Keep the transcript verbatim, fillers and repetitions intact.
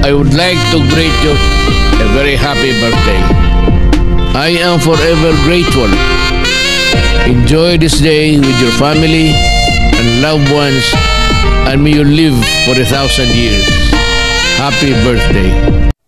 I would like to greet you a very happy birthday. I am forever grateful. Enjoy this day with your family and loved ones, and may you live for a thousand years. Happy birthday.